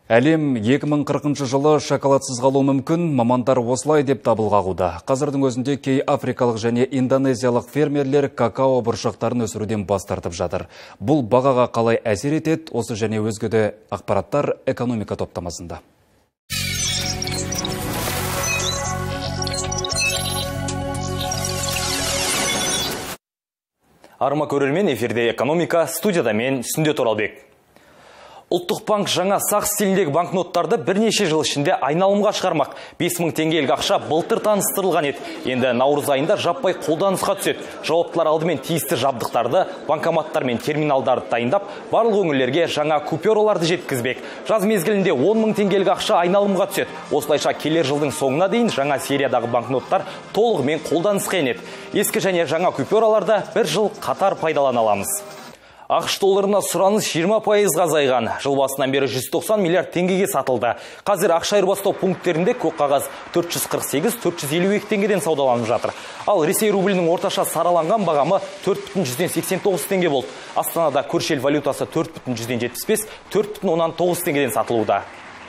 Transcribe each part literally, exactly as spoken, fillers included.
Әлем екі мың қырқыншы жылы шоколадсыз қалу мүмкін, мамандар осылай деп дабыл қағуда. Қазірдің өзінде кей африкалық және индонезиялық фермерлер какао бұршақтарын өсіруден бас тартып жатыр. Бұл бағаға қалай әсер етеді, осы және өзге де ақпараттар экономика топтамасында. Арма көрермен, эфирде экономика, студияда мен Сүндет Оралбек. Ұлттық банк жаңа сақ стиліндегі банкноттарды бірнеше жыл ішінде айналымға шығармақ. бес мың теңгелік ақша былтыр таныстырылған еді. Енді наурыз айында жаппай қолданысқа түседі. Жауаптылар алдымен тиісті жабдықтарды, банкоматтар мен терминалдарды дайындап, барлық өңірлерге жаңа купюраларды жеткізбек. Жаз мезгілінде он мың теңгелік ақша айналымға түседі. Осылайша келер жылдың соңына дейін жаңа сериядағы банкноттар толығымен қолданысқа енеді. Ескі және жаңа купюраларда бір жыл қатар пайдалана аламыз. ақш долларына сұраныс жиырма пайызға азайған. Жыл басынан бері жүз тоқсан миллиард теңгеге сатылды. Қазір ақша айырбастау пункттерінде көк қағаз төрт жүз қырық сегіз төрт жүз елу екі теңгеден саудаланып жатыр. Ал Ресей рублінің орташа сараланған бағамы төрт бүтін жүзден сексен тоғыз теңге болды. Астанада көрші ел валютасы төрт бүтін жүзден жетпіс бес төрт бүтін оннан тоғыз теңгеден сатылуда.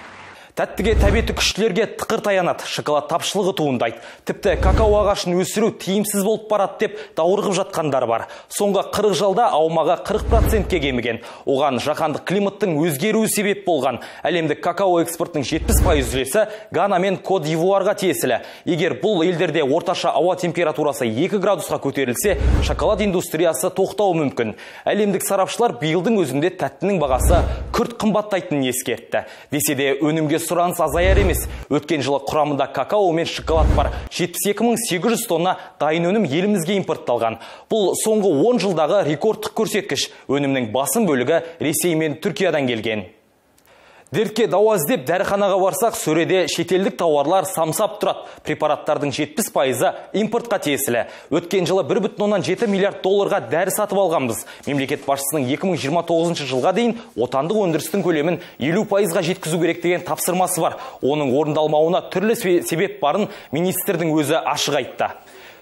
Тәттіге тәбеті күштілерге тықыр таянат, шоколад тапшылығы туындайды. Тіпті какао ағашын өсіру тиімсіз болып барады деп даурығып жатқандар бар. Соңғы қырық жылда аумағы қырық процентке кеміген. Оған жаһандық климаттың өзгеруі себеп болған. Әлемдік какао экспортының жетпіс пайыз үлесі Гана мен Кот д'Ивуарға тиесілі. Егер бұл елдерде орташа ауа температурасы екі градусқа көтерілсе, шоколад индустриясы тоқтауы мүмкін. Әлемдік сарапшылар биылдың өзінде тәттінің бағасы күрт қымбаттайтынын ескертті. Десе де өнімге сұраныс азаяр емес. Өткен жылы құрамында какао мен шоколад бар жетпіс екі мың сегіз жүз тонна дайын өнім елімізге импортталған. Бұл соңғы он жылдағы рекордтық көрсеткіш. Өнімнің басым бөлігі Ресей мен Түркиядан келген. Дертке дауа іздеп дәріханаға барсақ, сөреде шетелдік тауарлар самсап тұрады. Препараттардың жетпіс пайызы импортқа тиесілі. Өткен жылы бір бүтін оннан жеті миллиард долларға дәрі сатып алғанбыз. Мемлекет басшысының екі мың жиырма тоғызыншы жылға дейін отандық өндірістің көлемін елу пайызға жеткізу керек деген тапсырмасы бар. Оның орындалмауына түрлі себеп барын министрдің өзі ашық айтты.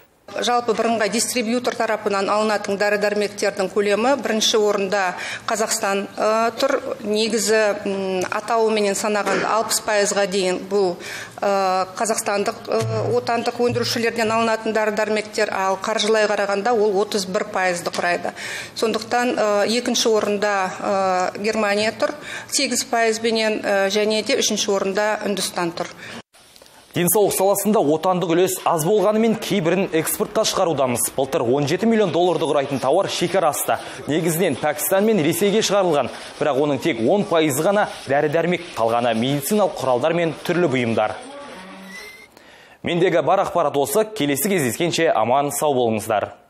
Жалпы бірыңғай дистрибьютор тарапынан алынатын дәрі-дәрмектердің көлемі бірінші орында Қазақстан ә, тұр. Негізі атауыменен санағанда алпыс пайызға дейін бұл ә, қазақстандық ә, отандық өндірушілерден алынатын дәрі-дәрмектер, ал қаржылай қарағанда ол отыз бір пайызды құрайды. Сондықтан ә, екінші орында ә, Германия тұр, сегіз пайызбенен ә, және де үшінші орында Үндістан тұр. Денсаулық саласында отандық үлес аз болғанымен кейбірін экспортқа шығарудамыз. Былтыр он жеті миллион долларды құрайтын тауар шекара асты. Негізінен Пәкістан мен Ресейге шығарылған. Бірақ оның тек он пайызы ғана дәрі-дәрмек, қалғаны медициналық құралдар мен түрлі бұйымдар. Мендегі бар ақпарат осы. Келесі кездескенше аман сау болыңыздар.